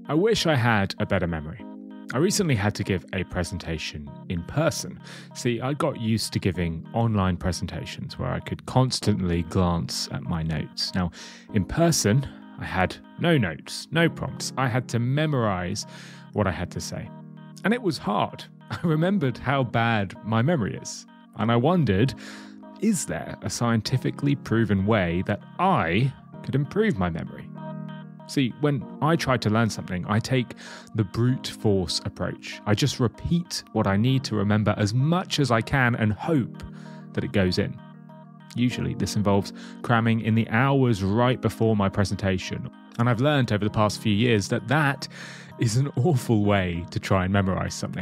I wish I had a better memory. I recently had to give a presentation in person. See, I got used to giving online presentations where I could constantly glance at my notes. Now, in person, I had no notes, no prompts. I had to memorize what I had to say. And it was hard. I remembered how bad my memory is. And I wondered, is there a scientifically proven way that I could improve my memory? See, when I try to learn something, I take the brute force approach. I just repeat what I need to remember as much as I can and hope that it goes in. Usually this involves cramming in the hours right before my presentation. And I've learned over the past few years that that is an awful way to try and memorize something.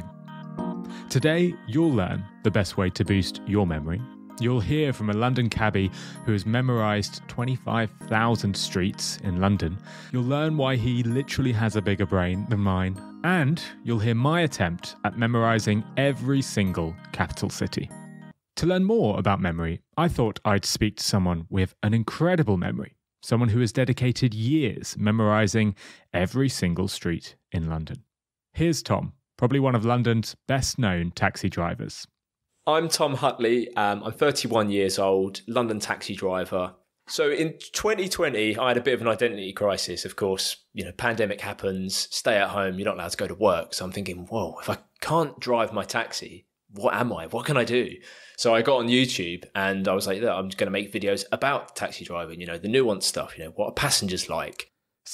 Today, you'll learn the best way to boost your memory. You'll hear from a London cabbie who has memorised 25,000 streets in London. You'll learn why he literally has a bigger brain than mine. And you'll hear my attempt at memorising every single capital city. To learn more about memory, I thought I'd speak to someone with an incredible memory. Someone who has dedicated years memorising every single street in London. Here's Tom, probably one of London's best-known taxi drivers. I'm Tom Hutley. I'm 31 years old, London taxi driver. So in 2020, I had a bit of an identity crisis. Of course, pandemic happens, stay at home, you're not allowed to go to work. So I'm thinking, whoa, if I can't drive my taxi, what am I? What can I do? So I got on YouTube and I was like, look, I'm just going to make videos about taxi driving, the nuanced stuff, what are passengers like?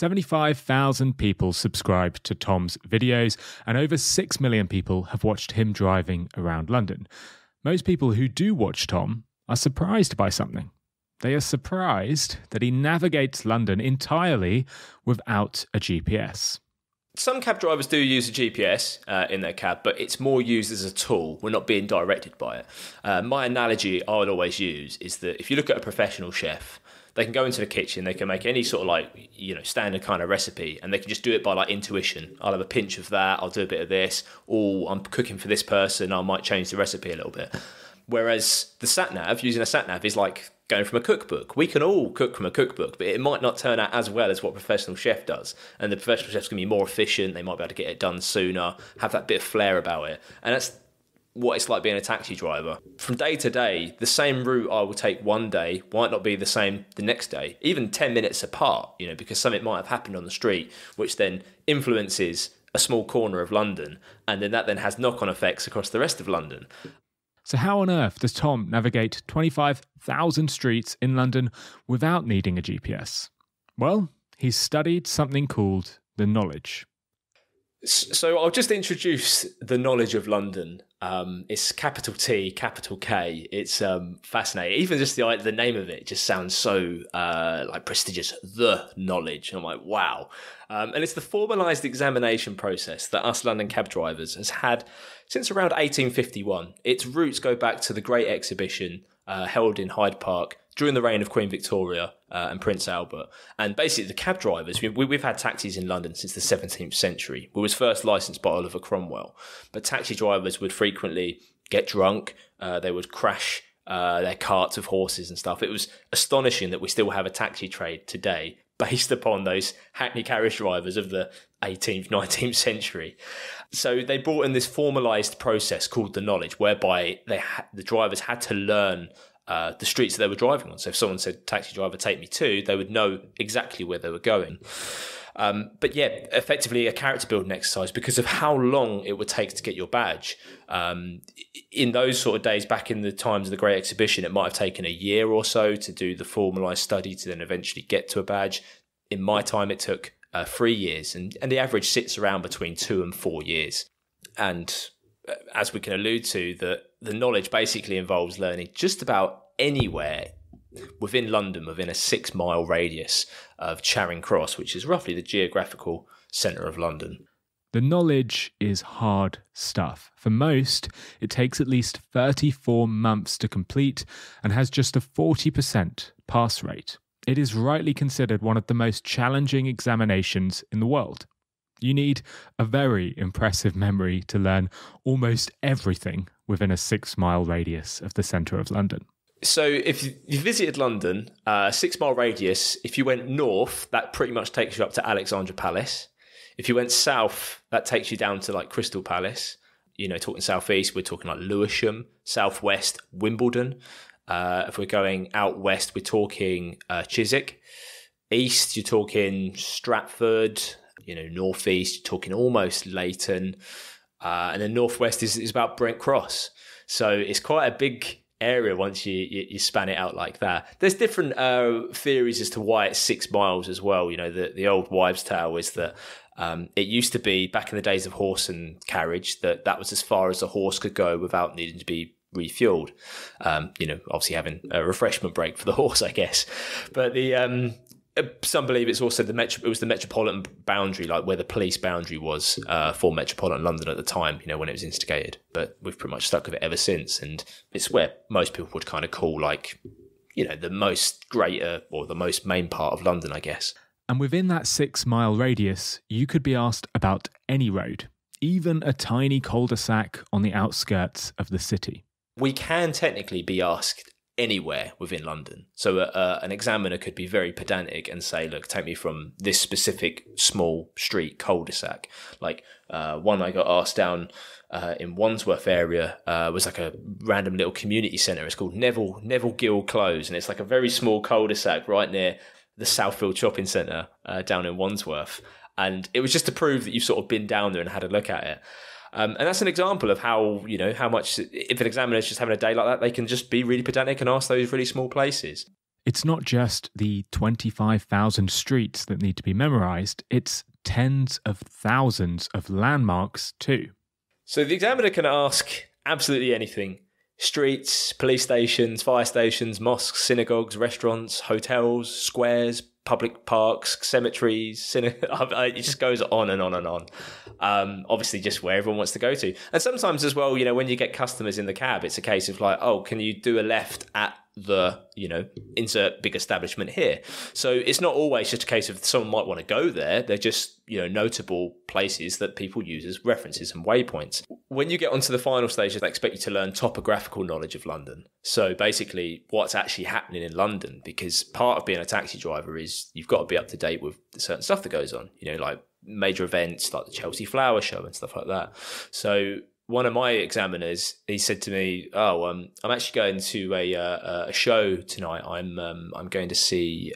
75,000 people subscribed to Tom's videos and over 6 million people have watched him driving around London. Most people who do watch Tom are surprised by something. They are surprised that he navigates London entirely without a GPS. Some cab drivers do use a GPS in their cab, but it's more used as a tool. We're not being directed by it. My analogy I would always use is that if you look at a professional chef, they can go into the kitchen, they can make any sort of standard kind of recipe, and they can just do it by intuition. I'll have a pinch of that, I'll do a bit of this, or I'm cooking for this person, I might change the recipe a little bit. Whereas the sat-nav, using a sat-nav is like going from a cookbook. We can all cook from a cookbook, but it might not turn out as well as what a professional chef does. And the professional chef's going to be more efficient, they might be able to get it done sooner, have that bit of flair about it. And that's what it's like being a taxi driver. From day to day, the same route I will take one day might not be the same the next day, even 10 minutes apart, because something might have happened on the street, which then influences a small corner of London, and then that then has knock-on effects across the rest of London. So how on earth does Tom navigate 25,000 streets in London without needing a GPS? Well, he's studied something called the knowledge. So I'll just introduce the knowledge of London. It's capital T, capital K. It's fascinating. Even just the name of it just sounds so prestigious. The knowledge. And I'm like, wow. And it's the formalised examination process that us London cab drivers has had since around 1851. Its roots go back to the Great Exhibition held in Hyde Park during the reign of Queen Victoria and Prince Albert. And basically the cab drivers, we've had taxis in London since the 17th century. We was first licensed by Oliver Cromwell. But taxi drivers would frequently get drunk. They would crash their carts of horses and stuff. It was astonishing that we still have a taxi trade today based upon those hackney carriage drivers of the 18th, 19th century. So they brought in this formalised process called the knowledge, whereby the drivers had to learn the streets that they were driving on. So if someone said, taxi driver, take me to, they would know exactly where they were going. But yeah, effectively a character building exercise because of how long it would take to get your badge. In those sort of days, back in the times of the Great Exhibition, it might have taken a year or so to do the formalised study to then eventually get to a badge. In my time, it took 3 years, and the average sits around between 2 and 4 years. And as we can allude to, the knowledge basically involves learning just about anywhere within London, within a 6-mile radius of Charing Cross, which is roughly the geographical centre of London. The knowledge is hard stuff. For most, it takes at least 34 months to complete and has just a 40% pass rate. It is rightly considered one of the most challenging examinations in the world. You need a very impressive memory to learn almost everything within a 6-mile radius of the centre of London. So if you visited London, 6-mile radius, if you went north, that pretty much takes you up to Alexandra Palace. If you went south, that takes you down to like Crystal Palace. Talking southeast, we're talking like Lewisham. Southwest, Wimbledon. If we're going out west, we're talking Chiswick. East, you're talking Stratford. Northeast, you're talking almost Leighton. And then northwest is about Brent Cross. So it's quite a big area once you span it out like that. There's different theories as to why it's 6 miles as well. The old wives' tale is that it used to be, back in the days of horse and carriage, that was as far as a horse could go without needing to be refueled. Obviously having a refreshment break for the horse, I guess. But some believe it's also the metropolitan boundary, like where the police boundary was for metropolitan London at the time, when it was instigated. But we've pretty much stuck with it ever since, and it's where most people would kind of call the most greater or the most main part of London, I guess. And within that 6 mile radius, you could be asked about any road, even a tiny cul-de-sac on the outskirts of the city. We can technically be asked anywhere within London. So an examiner could be very pedantic and say, look, take me from this specific small street cul-de-sac. Like one I got asked down in Wandsworth area was like a random little community centre. It's called Neville Gill Close, and it's like a very small cul-de-sac right near the Southfield Shopping Centre down in Wandsworth. And it was just to prove that you've sort of been down there and had a look at it. And that's an example of how much, if an examiner is just having a day like that, they can just be really pedantic and ask those really small places. It's not just the 25,000 streets that need to be memorised, it's tens of thousands of landmarks too. So the examiner can ask absolutely anything. Streets, police stations, fire stations, mosques, synagogues, restaurants, hotels, squares, public parks, cemeteries, it just goes on and on and on. Obviously just where everyone wants to go to. And sometimes as well, when you get customers in the cab, it's a case of like, oh, can you do a left at the, insert big establishment here. So it's not always just a case of someone might want to go there. They're just, notable places that people use as references and waypoints. When you get onto the final stage, they expect you to learn topographical knowledge of London. So basically what's actually happening in London, because part of being a taxi driver is you've got to be up to date with certain stuff that goes on, like major events like the Chelsea Flower Show and stuff like that. So one of my examiners, he said to me, I'm actually going to a show tonight. I'm going to see,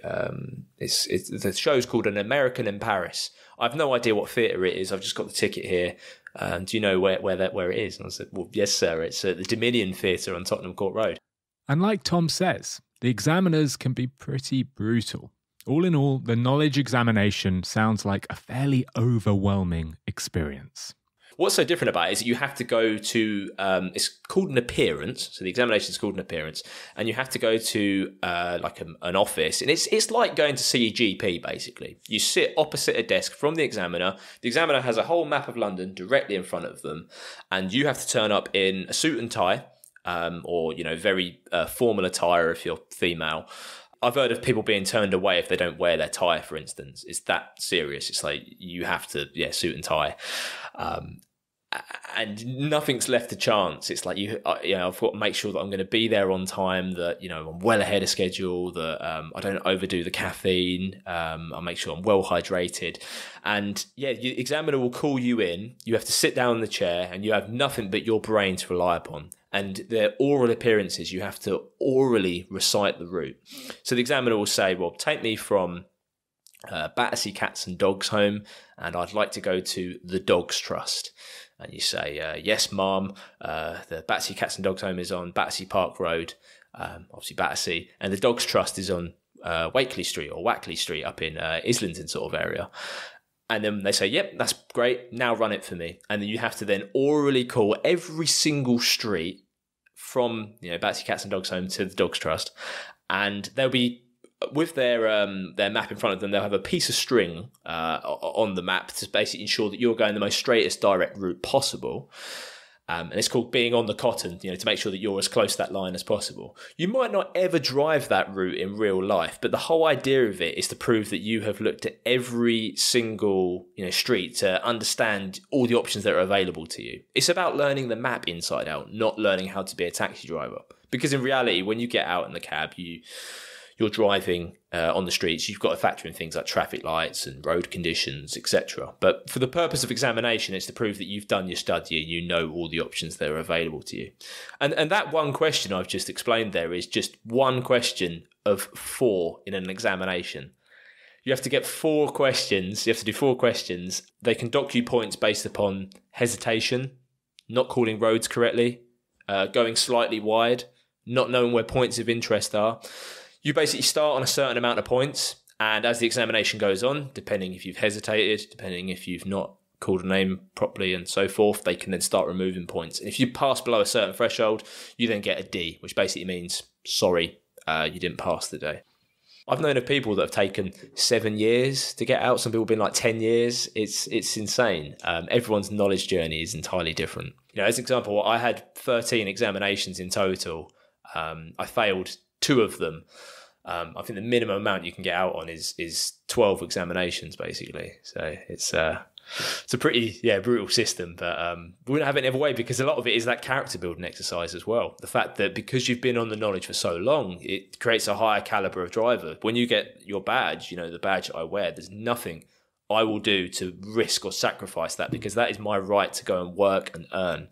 the show's called An American in Paris. I've no idea what theatre it is. I've just got the ticket here. Do you know where it is? And I said, well, yes, sir. It's at the Dominion Theatre on Tottenham Court Road. And like Tom says, the examiners can be pretty brutal. All in all, the knowledge examination sounds like a fairly overwhelming experience. What's so different about it is that you have to go to, it's called an appearance. So the examination is called an appearance. And you have to go to an office. And it's like going to see a GP, basically. You sit opposite a desk from the examiner. The examiner has a whole map of London directly in front of them. And you have to turn up in a suit and tie, or, very formal attire if you're female. I've heard of people being turned away if they don't wear their tie, for instance. It's that serious. It's like you have to, suit and tie. And nothing's left to chance. It's like, I've got to make sure that I'm going to be there on time, that, I'm well ahead of schedule, that I don't overdo the caffeine. I'll make sure I'm well hydrated. And the examiner will call you in. You have to sit down in the chair and you have nothing but your brain to rely upon. And their oral appearances, you have to orally recite the route. So the examiner will say, well, take me from Battersea Cats and Dogs Home, and I'd like to go to the Dogs Trust. And you say, yes, ma'am, the Battersea Cats and Dogs Home is on Battersea Park Road, obviously Battersea, and the Dogs Trust is on Wakeley Street or Wackley Street up in Islington sort of area. And then they say, yep, that's great, now run it for me. And then you have to then orally call every single street from Battersea Cats and Dogs Home to the Dogs Trust, and they'll be with their map in front of them. They'll have a piece of string on the map to basically ensure that you're going the most straightest direct route possible. And it's called being on the cotton, to make sure that you're as close to that line as possible. You might not ever drive that route in real life, but the whole idea of it is to prove that you have looked at every single street to understand all the options that are available to you. It's about learning the map inside out, not learning how to be a taxi driver. Because in reality, when you get out in the cab, you're driving on the streets, you've got to factor in things like traffic lights and road conditions, etc. But for the purpose of examination, it's to prove that you've done your study and you know all the options that are available to you. And that one question I've just explained there is just one question of 4 in an examination. You have to get 4 questions. You have to do 4 questions. They can dock you points based upon hesitation, not calling roads correctly, going slightly wide, not knowing where points of interest are. You basically start on a certain amount of points, and as the examination goes on, depending if you've hesitated, depending if you've not called a name properly and so forth, they can then start removing points. And if you pass below a certain threshold, you then get a D, which basically means, sorry, you didn't pass the day. I've known of people that have taken 7 years to get out. Some people have been like 10 years. It's insane. Everyone's knowledge journey is entirely different. As an example, I had 13 examinations in total. I failed 2 of them. I think the minimum amount you can get out on is 12 examinations, basically. So it's a pretty brutal system, but we wouldn't have it any other way, because a lot of it is that character building exercise as well. The fact that because you've been on the knowledge for so long, it creates a higher caliber of driver. When you get your badge, the badge I wear, there's nothing I will do to risk or sacrifice that, because that is my right to go and work and earn.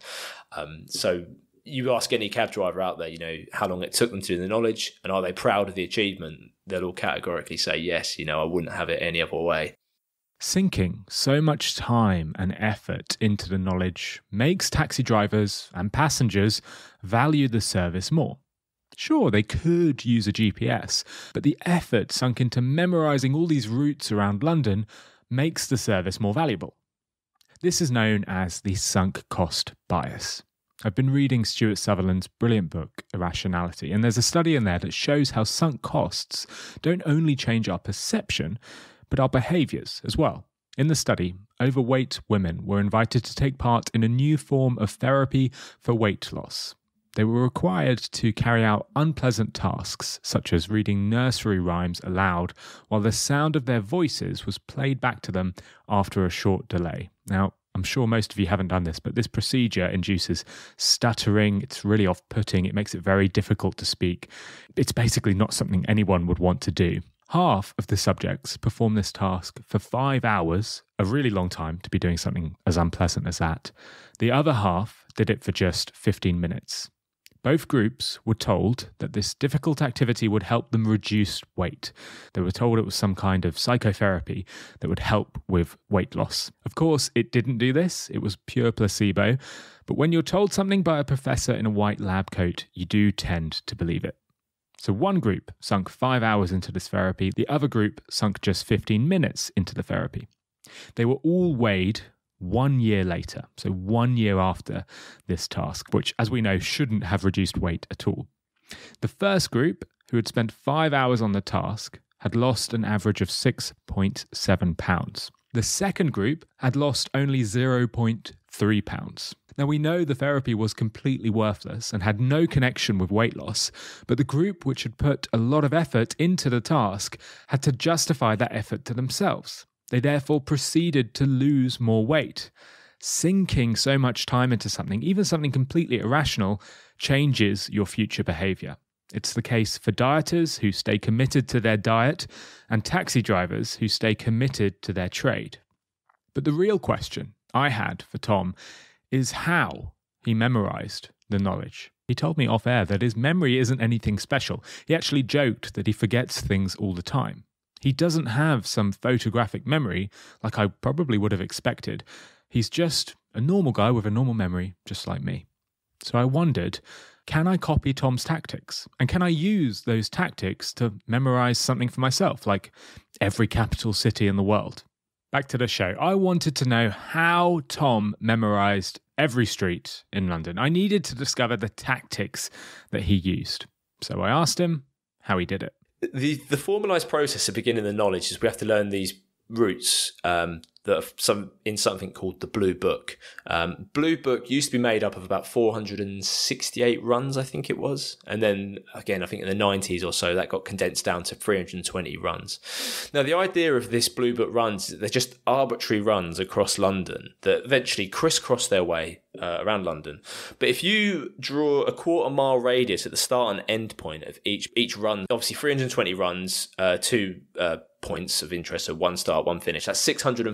So you ask any cab driver out there, how long it took them to do the knowledge and are they proud of the achievement, they'll all categorically say yes, I wouldn't have it any other way. Sinking so much time and effort into the knowledge makes taxi drivers and passengers value the service more. Sure, they could use a GPS, but the effort sunk into memorising all these routes around London makes the service more valuable. This is known as the sunk cost bias. I've been reading Stuart Sutherland's brilliant book, Irrationality, and there's a study in there that shows how sunk costs don't only change our perception, but our behaviours as well. In the study, overweight women were invited to take part in a new form of therapy for weight loss. They were required to carry out unpleasant tasks, such as reading nursery rhymes aloud, while the sound of their voices was played back to them after a short delay. Now, I'm sure most of you haven't done this, but this procedure induces stuttering. It's really off-putting. It makes it very difficult to speak. It's basically not something anyone would want to do. Half of the subjects perform this task for 5 hours, a really long time to be doing something as unpleasant as that. The other half did it for just 15 minutes. Both groups were told that this difficult activity would help them reduce weight. They were told it was some kind of psychotherapy that would help with weight loss. Of course, it didn't do this. It was pure placebo. But when you're told something by a professor in a white lab coat, you do tend to believe it. So one group sunk 5 hours into this therapy. The other group sunk just 15 minutes into the therapy. They were all weighed 1 year later, so 1 year after this task, which, as we know, shouldn't have reduced weight at all. The first group, who had spent 5 hours on the task, had lost an average of 6.7 pounds. The second group had lost only 0.3 pounds. Now, we know the therapy was completely worthless and had no connection with weight loss, but the group which had put a lot of effort into the task had to justify that effort to themselves. They therefore proceeded to lose more weight. Sinking so much time into something, even something completely irrational, changes your future behaviour. It's the case for dieters who stay committed to their diet and taxi drivers who stay committed to their trade. But the real question I had for Tom is how he memorised the knowledge. He told me off air that his memory isn't anything special. He actually joked that he forgets things all the time. He doesn't have some photographic memory like I probably would have expected. He's just a normal guy with a normal memory, just like me. So I wondered, can I copy Tom's tactics? And can I use those tactics to memorise something for myself, like every capital city in the world? Back to the show. I wanted to know how Tom memorised every street in London. I needed to discover the tactics that he used. So I asked him how he did it. The formalised process of beginning the knowledge is we have to learn these routes that are in something called the Blue Book. Blue Book used to be made up of about 468 runs, I think it was. And then again, I think in the 90s or so, that got condensed down to 320 runs. Now, the idea of this Blue Book runs is that they're just arbitrary runs across London that eventually crisscross their way around London. But if you draw a 1/4 mile radius at the start and end point of each run, obviously 320 runs, two points of interest, so one start, one finish, that's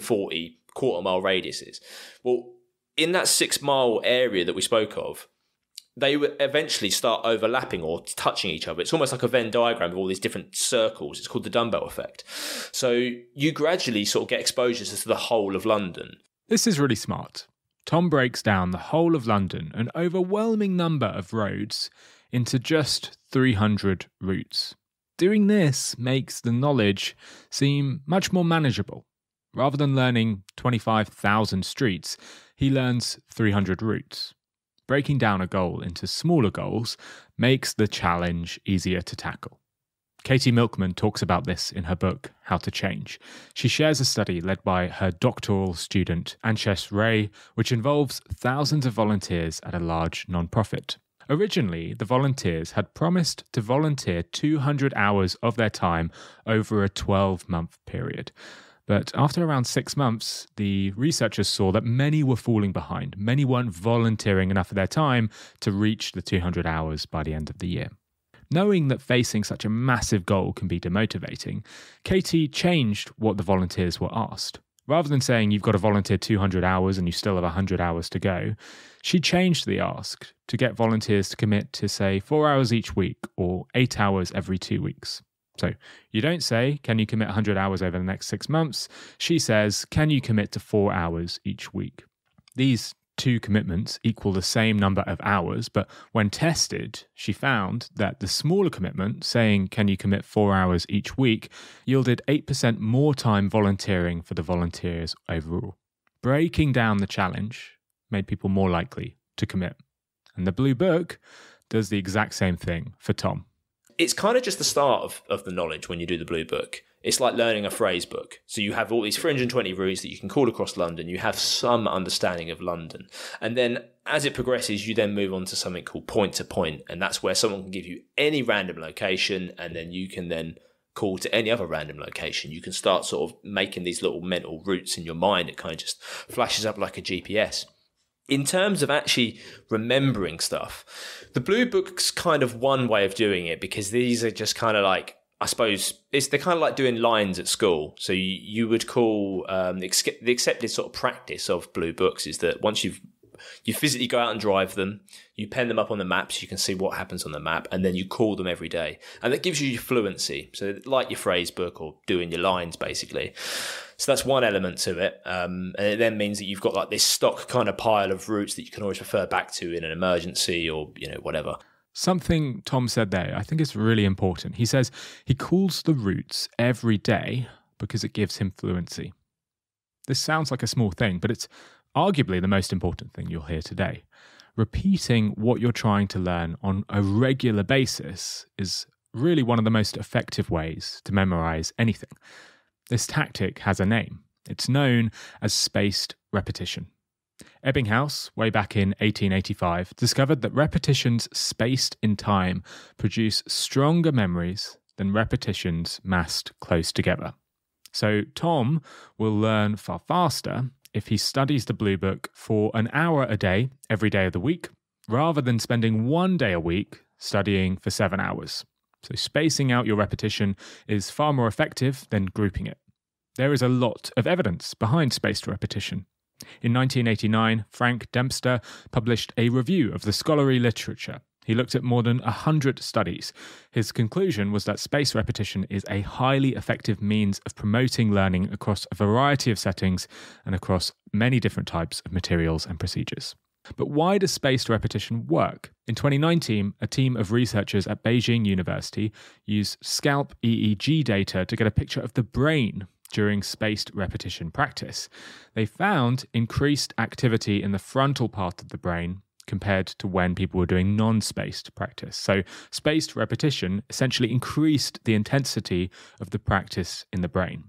640 1/4 mile radiuses. Well, in that 6 mile area that we spoke of, they would eventually start overlapping or touching each other. It's almost like a Venn diagram of all these different circles. It's called the dumbbell effect. So you gradually sort of get exposures to the whole of London. This is really smart. Tom breaks down the whole of London, an overwhelming number of roads, into just 300 routes. Doing this makes the knowledge seem much more manageable. Rather than learning 25,000 streets, he learns 300 routes. Breaking down a goal into smaller goals makes the challenge easier to tackle. Katie Milkman talks about this in her book, How to Change. She shares a study led by her doctoral student, Anshesh Ray, which involves thousands of volunteers at a large non-profit. Originally, the volunteers had promised to volunteer 200 hours of their time over a 12-month period. But after around 6 months, the researchers saw that many were falling behind. Many weren't volunteering enough of their time to reach the 200 hours by the end of the year. Knowing that facing such a massive goal can be demotivating, Katie changed what the volunteers were asked. Rather than saying you've got to volunteer 200 hours and you still have 100 hours to go, she changed the ask to get volunteers to commit to, say, 4 hours each week or 8 hours every 2 weeks. So you don't say, can you commit 100 hours over the next 6 months? She says, can you commit to 4 hours each week? These two commitments equal the same number of hours, but when tested, she found that the smaller commitment, saying, can you commit 4 hours each week, yielded 8% more time volunteering for the volunteers overall. Breaking down the challenge made people more likely to commit. And the Blue Book does the exact same thing for Tom. It's kind of just the start of the knowledge when you do the Blue Book. It's like learning a phrase book. So you have all these 320 routes that you can call across London. You have some understanding of London. And then as it progresses, you then move on to something called point to point. And that's where someone can give you any random location, and then you can then call to any other random location. You can start sort of making these little mental routes in your mind. It kind of just flashes up like a GPS. In terms of actually remembering stuff, the Blue Book's kind of one way of doing it, because these are just kind of like, I suppose they're kind of like doing lines at school. So you would call the accepted sort of practice of Blue Books is that once you physically go out and drive them, you pen them up on the map so you can see what happens on the map, and then you call them every day. And that gives you your fluency. So like your phrase book or doing your lines, basically. So that's one element to it. And it then means that you've got like this stock kind of pile of routes that you can always refer back to in an emergency or, whatever. Something Tom said there I think is really important. He says he calls the routes every day because it gives him fluency. This sounds like a small thing, but it's arguably the most important thing you'll hear today. Repeating what you're trying to learn on a regular basis is really one of the most effective ways to memorize anything. This tactic has a name. It's known as spaced repetition. Ebbinghaus, way back in 1885, discovered that repetitions spaced in time produce stronger memories than repetitions massed close together. So Tom will learn far faster if he studies the Blue Book for an hour a day, every day of the week, rather than spending 1 day a week studying for 7 hours. So spacing out your repetition is far more effective than grouping it. There is a lot of evidence behind spaced repetition. In 1989, Frank Dempster published a review of the scholarly literature. He looked at more than 100 studies. His conclusion was that spaced repetition is a highly effective means of promoting learning across a variety of settings and across many different types of materials and procedures. But why does spaced repetition work? In 2019, a team of researchers at Beijing University used scalp EEG data to get a picture of the brain during spaced repetition practice. They found increased activity in the frontal part of the brain compared to when people were doing non-spaced practice. So spaced repetition essentially increased the intensity of the practice in the brain.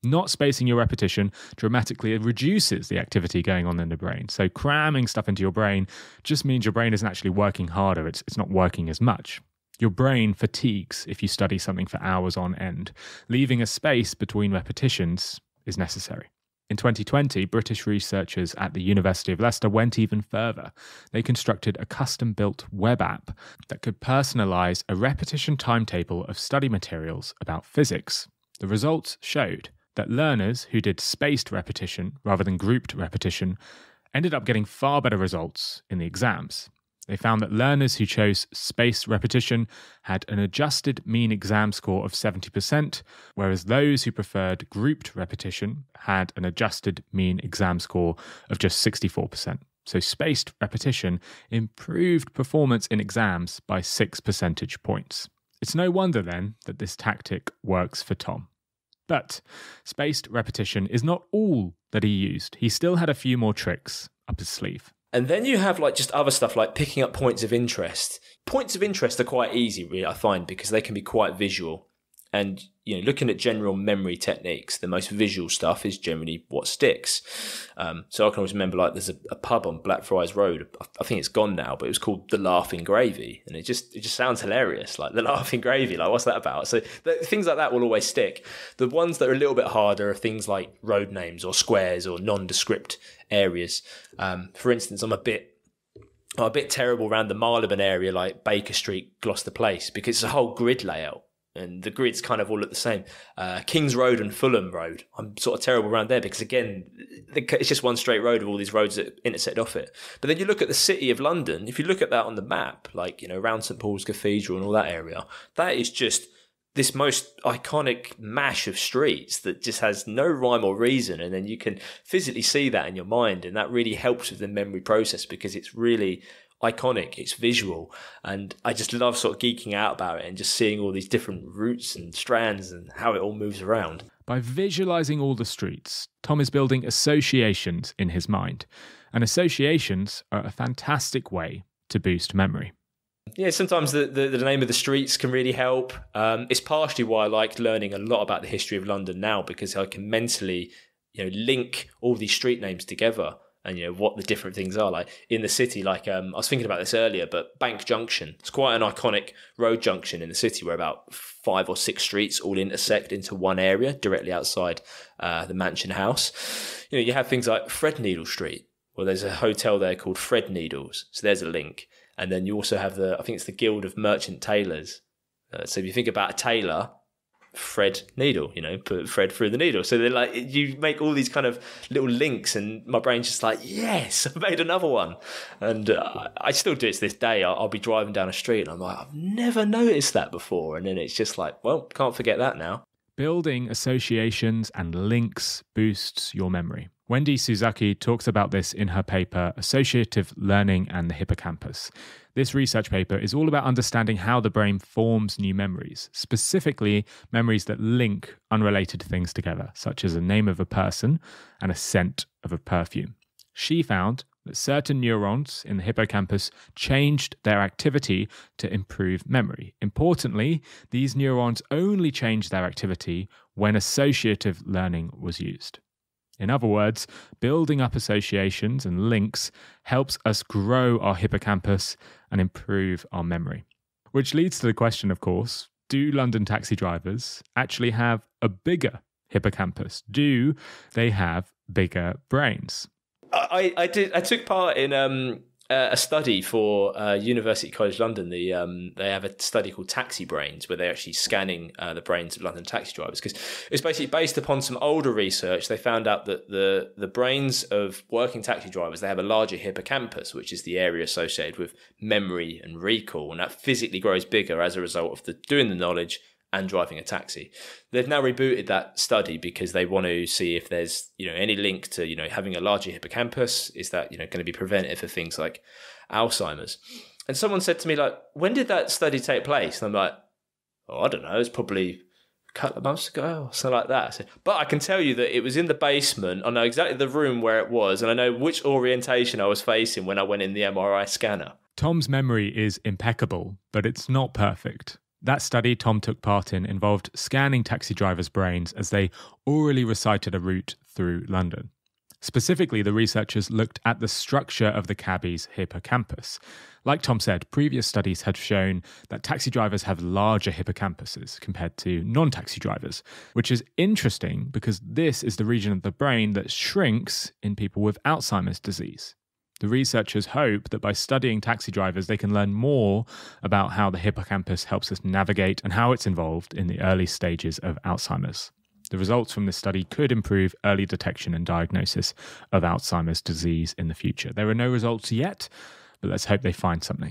Not spacing your repetition dramatically reduces the activity going on in the brain. So cramming stuff into your brain just means your brain isn't actually working harder. It's not working as much. Your brain fatigues if you study something for hours on end. Leaving a space between repetitions is necessary. In 2020, British researchers at the University of Leicester went even further. They constructed a custom-built web app that could personalise a repetition timetable of study materials about physics. The results showed that learners who did spaced repetition rather than grouped repetition ended up getting far better results in the exams. They found that learners who chose spaced repetition had an adjusted mean exam score of 70%, whereas those who preferred grouped repetition had an adjusted mean exam score of just 64%. So spaced repetition improved performance in exams by 6 percentage points. It's no wonder then that this tactic works for Tom. But spaced repetition is not all that he used. He still had a few more tricks up his sleeve. And then you have like just other stuff like picking up points of interest. Points of interest are quite easy, really, I find, because they can be quite visual. And, you know, looking at general memory techniques, the most visual stuff is generally what sticks. So I can always remember, like, there's a pub on Blackfriars Road. I think it's gone now, but it was called The Laughing Gravy. And it just sounds hilarious, like The Laughing Gravy. Like, what's that about? So things like that will always stick. The ones that are a little bit harder are things like road names or squares or nondescript areas. For instance, I'm a bit terrible around the Marylebone area, like Baker Street, Gloucester Place, because it's a whole grid layout. And the grids kind of all look the same. Kings Road and Fulham Road, I'm sort of terrible around there because, again, it's just one straight road with all these roads that intersect off it. But then you look at the City of London, if you look at that on the map, like, you know, around St Paul's Cathedral and all that area, that is just this most iconic mash of streets that just has no rhyme or reason. And then you can physically see that in your mind. And that really helps with the memory process because it's really iconic, it's visual, and I just love sort of geeking out about it and just seeing all these different routes and strands and how it all moves around. By visualizing all the streets, Tom is building associations in his mind, and associations are a fantastic way to boost memory. Yeah, sometimes the name of the streets can really help. It's partially why I like learning a lot about the history of London now, because I can mentally, you know, link all these street names together. And, you know, what the different things are. Like in the city, like I was thinking about this earlier, but Bank Junction, it's quite an iconic road junction in the city where about 5 or 6 streets all intersect into one area directly outside the Mansion House. You know, you have things like Threadneedle Street, where there's a hotel there called Threadneedles. So there's a link. And then you also have I think it's the Guild of Merchant Tailors. So if you think about a tailor, thread needle, you know, put thread through the needle. So they're like, you make all these kind of little links, and my brain's just like, yes, I've made another one. And I still do it to this day. I'll be driving down a street and I'm like, I've never noticed that before. And then it's just like, well, can't forget that now. Building associations and links boosts your memory. Wendy Suzaki talks about this in her paper, Associative Learning and the Hippocampus. This research paper is all about understanding how the brain forms new memories, specifically memories that link unrelated things together, such as a name of a person and a scent of a perfume. She found that certain neurons in the hippocampus changed their activity to improve memory. Importantly, these neurons only changed their activity when associative learning was used. In other words, building up associations and links helps us grow our hippocampus and improve our memory. Which leads to the question, of course, do London taxi drivers actually have a bigger hippocampus? Do they have bigger brains? I took part in a study for University College London. They have a study called Taxi Brains, where they're actually scanning the brains of London taxi drivers, because it's basically based upon some older research. They found out that the brains of working taxi drivers, they have a larger hippocampus, which is the area associated with memory and recall, and that physically grows bigger as a result of doing the knowledge and driving a taxi. They've now rebooted that study because they want to see if there's, you know, any link to, you know, having a larger hippocampus. Is that, you know, going to be preventive for things like Alzheimer's? And someone said to me, like, when did that study take place? And I'm like, oh, I don't know, it's probably a couple of months ago or something like that. I said, but I can tell you that it was in the basement. I know exactly the room where it was, and I know which orientation I was facing when I went in the MRI scanner. Tom's memory is impeccable, but it's not perfect. That study Tom took part in involved scanning taxi drivers' brains as they orally recited a route through London. Specifically, the researchers looked at the structure of the cabbies' hippocampus. Like Tom said, previous studies had shown that taxi drivers have larger hippocampuses compared to non-taxi drivers, which is interesting because this is the region of the brain that shrinks in people with Alzheimer's disease. The researchers hope that by studying taxi drivers, they can learn more about how the hippocampus helps us navigate and how it's involved in the early stages of Alzheimer's. The results from this study could improve early detection and diagnosis of Alzheimer's disease in the future. There are no results yet, but let's hope they find something.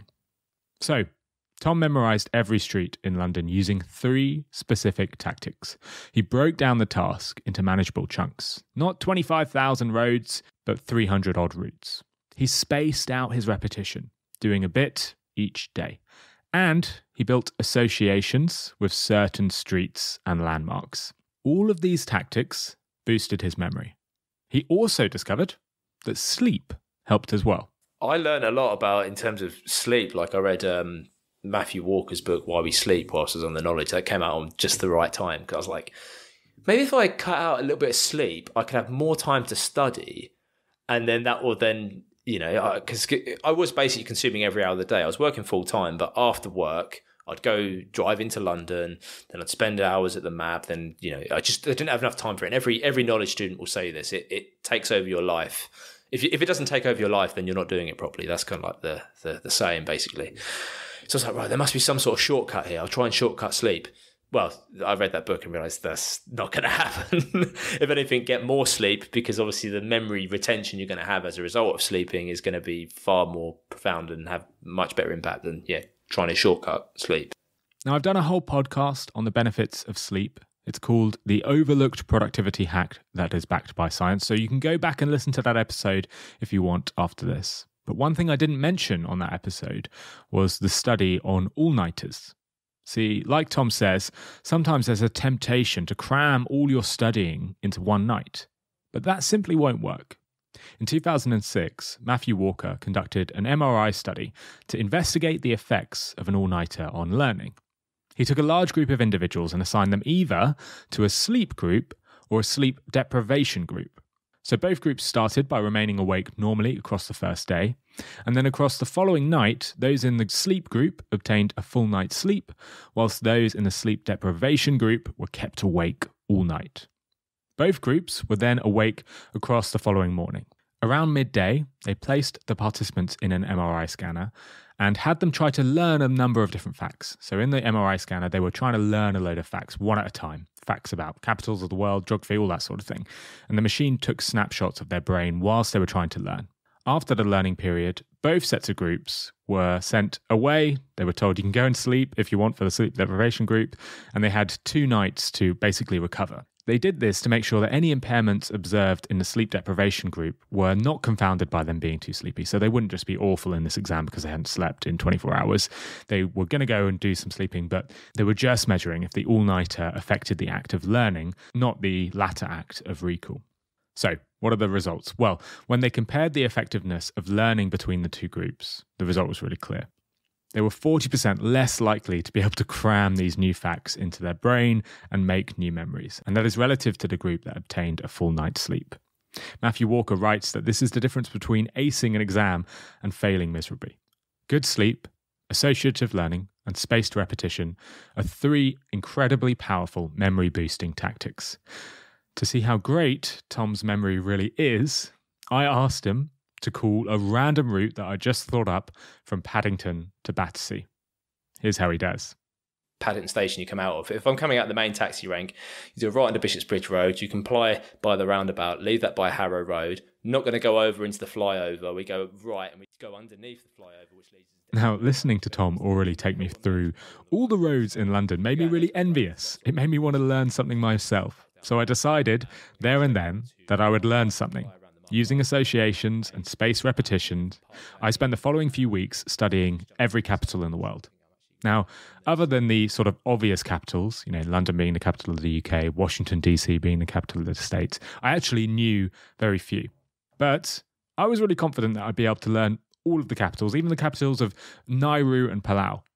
So, Tom memorised every street in London using 3 specific tactics. He broke down the task into manageable chunks. Not 25,000 roads, but 300 odd routes. He spaced out his repetition, doing a bit each day. And he built associations with certain streets and landmarks. All of these tactics boosted his memory. He also discovered that sleep helped as well. I learned a lot about, in terms of sleep, like I read Matthew Walker's book, Why We Sleep, whilst I was on the knowledge. That came out on just the right time, because I was like, maybe if I cut out a little bit of sleep, I could have more time to study, and then that will then, because I was basically consuming every hour of the day. I was working full time, but after work, I'd go drive into London, then I'd spend hours at the map. Then, I didn't have enough time for it. And every knowledge student will say this. It takes over your life. If it doesn't take over your life, then you're not doing it properly. That's kind of like the saying, basically. So I was like, right, there must be some sort of shortcut here. I'll try and shortcut sleep. Well, I read that book and realised that's not going to happen. If anything, get more sleep, because obviously the memory retention you're going to have as a result of sleeping is going to be far more profound and have much better impact than, trying to shortcut sleep. Now, I've done a whole podcast on the benefits of sleep. It's called The Overlooked Productivity Hack That Is Backed by Science. So you can go back and listen to that episode if you want after this. But one thing I didn't mention on that episode was the study on all-nighters. See, like Tom says, sometimes there's a temptation to cram all your studying into one night. But that simply won't work. In 2006, Matthew Walker conducted an MRI study to investigate the effects of an all-nighter on learning. He took a large group of individuals and assigned them either to a sleep group or a sleep deprivation group. So both groups started by remaining awake normally across the first day, and then across the following night, those in the sleep group obtained a full night's sleep, whilst those in the sleep deprivation group were kept awake all night. Both groups were then awake across the following morning. Around midday, they placed the participants in an MRI scanner and had them try to learn a number of different facts. So in the MRI scanner, they were trying to learn a load of facts, one at a time. Facts about capitals of the world, geography, all that sort of thing. And the machine took snapshots of their brain whilst they were trying to learn. After the learning period, both sets of groups were sent away. They were told you can go and sleep if you want for the sleep deprivation group. And they had 2 nights to basically recover. They did this to make sure that any impairments observed in the sleep deprivation group were not confounded by them being too sleepy. So they wouldn't just be awful in this exam because they hadn't slept in 24 hours. They were going to go and do some sleeping, but they were just measuring if the all-nighter affected the act of learning, not the latter act of recall. So, what are the results? Well, when they compared the effectiveness of learning between the two groups, the result was really clear. They were 40% less likely to be able to cram these new facts into their brain and make new memories. And that is relative to the group that obtained a full night's sleep. Matthew Walker writes that this is the difference between acing an exam and failing miserably. Good sleep, associative learning, and spaced repetition are 3 incredibly powerful memory-boosting tactics. To see how great Tom's memory really is, I asked him to call a random route that I just thought up from Paddington to Battersea. Here's how he does. Paddington Station you come out of. If I'm coming out the main taxi rank, you do right onto Bishopsbridge Road, you can ply by the roundabout, leave that by Harrow Road, not going to go over into the flyover, we go right and we go underneath the flyover, which leads us... Now, listening to Tom already take me through all the roads in London made me really envious. It made me want to learn something myself. So I decided, there and then, that I would learn something. Using associations and spaced repetitions, I spent the following few weeks studying every capital in the world. Now, other than the sort of obvious capitals, London being the capital of the UK, Washington, DC being the capital of the States, I actually knew very few. But I was really confident that I'd be able to learn all of the capitals, even the capitals of Nauru and Palau.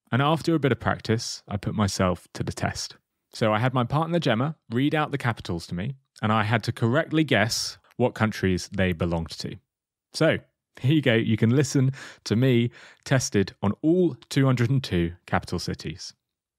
And after a bit of practice, I put myself to the test. So I had my partner Gemma read out the capitals to me, and I had to correctly guess what countries they belonged to. So here you go. You can listen to me tested on all 202 capital cities.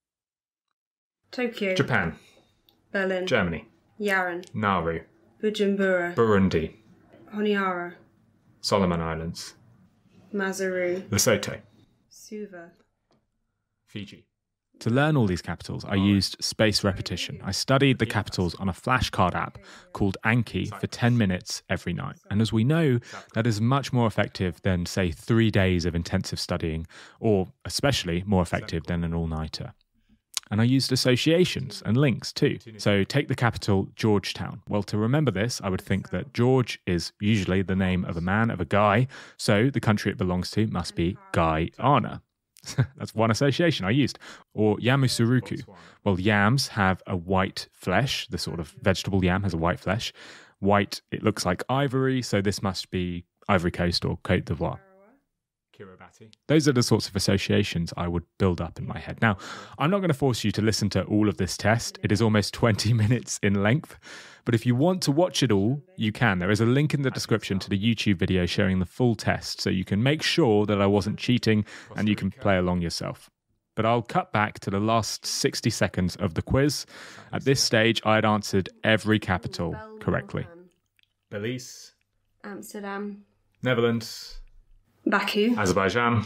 Tokyo. Japan. Berlin. Germany. Yaran. Nauru. Bujumbura. Burundi. Honiara. Solomon Islands. Maseru. Lesotho. Suva. Fiji. To learn all these capitals, I used spaced repetition. I studied the capitals on a flashcard app called Anki for 10 minutes every night. And as we know, that is much more effective than, say, 3 days of intensive studying, or especially more effective than an all-nighter. And I used associations and links too. So take the capital, Georgetown. Well, to remember this, I would think that George is usually the name of a man, of a guy. So the country it belongs to must be Guyana. That's one association I used. Or Yamoussoukro. Well, yams have a white flesh. The sort of vegetable yam has a white flesh. White, it looks like ivory, so this must be Ivory Coast or Côte d'Ivoire. Kiribati. Those are the sorts of associations I would build up in my head. Now, I'm not going to force you to listen to all of this test. It is almost 20 minutes in length. But if you want to watch it all, you can. There is a link in the description to the YouTube video showing the full test, so you can make sure that I wasn't cheating and you can play along yourself. But I'll cut back to the last 60 seconds of the quiz. At this stage, I had answered every capital correctly. Belize. Amsterdam. Netherlands. Baku. Azerbaijan.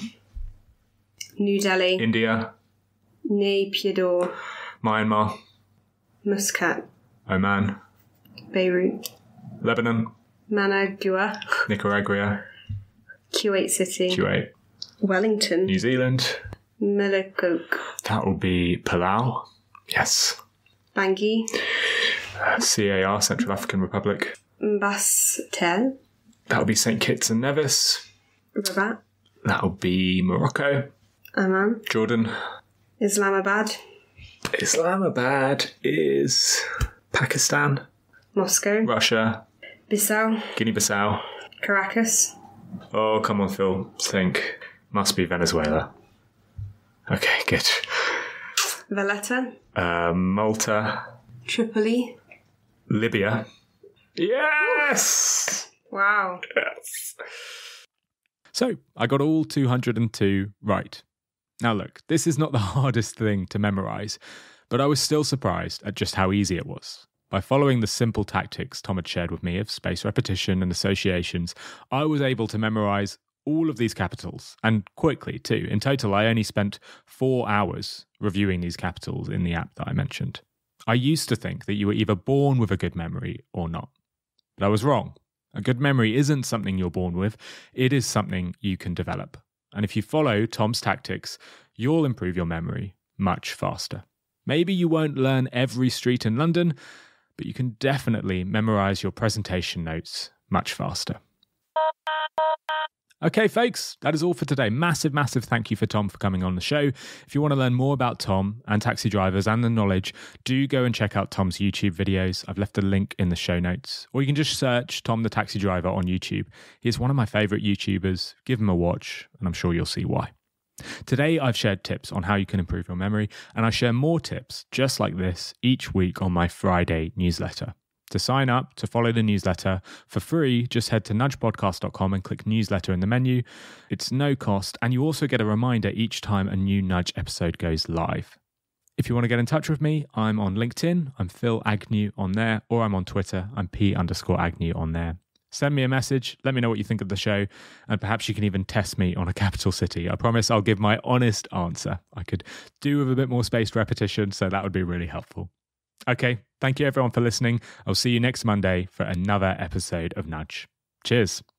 New Delhi. India. Naypyidaw. Myanmar. Muscat. Oman. Beirut. Lebanon. Managua. Nicaragua. Kuwait City. Kuwait. Wellington. New Zealand. Melekeok. That will be Palau. Yes. Bangui. CAR, Central African Republic. Basseterre. That will be St. Kitts and Nevis. Rabat. That will be Morocco. Amman. Jordan. Islamabad. Islamabad is Pakistan. Moscow. Russia. Bissau. Guinea-Bissau. Caracas. Oh, come on, Phil. Think. Must be Venezuela. Okay, good. Valletta. Malta. Tripoli. Libya. Yes! Wow. Yes. So, I got all 202 right. Now look, this is not the hardest thing to memorise, but I was still surprised at just how easy it was. By following the simple tactics Tom had shared with me of spaced repetition and associations, I was able to memorise all of these capitals, and quickly too. In total, I only spent 4 hours reviewing these capitals in the app that I mentioned. I used to think that you were either born with a good memory or not. But I was wrong. A good memory isn't something you're born with, it is something you can develop. And if you follow Tom's tactics, you'll improve your memory much faster. Maybe you won't learn every street in London, but you can definitely memorise your presentation notes much faster. Okay, folks, that is all for today. Massive thank you for Tom for coming on the show. If you want to learn more about Tom and taxi drivers and the knowledge, do go and check out Tom's YouTube videos. I've left a link in the show notes. Or you can just search Tom the Taxi Driver on YouTube. He's one of my favourite YouTubers. Give him a watch, and I'm sure you'll see why. Today, I've shared tips on how you can improve your memory, and I share more tips just like this each week on my Friday newsletter. To sign up, to follow the newsletter for free, just head to nudgepodcast.com and click newsletter in the menu. It's no cost, and you also get a reminder each time a new Nudge episode goes live. If you want to get in touch with me, I'm on LinkedIn, I'm Phil Agnew on there, or I'm on Twitter, I'm P_Agnew on there. Send me a message, let me know what you think of the show, and perhaps you can even test me on a capital city. I promise I'll give my honest answer. I could do with a bit more spaced repetition, so that would be really helpful. Okay, thank you everyone for listening. I'll see you next Monday for another episode of Nudge. Cheers.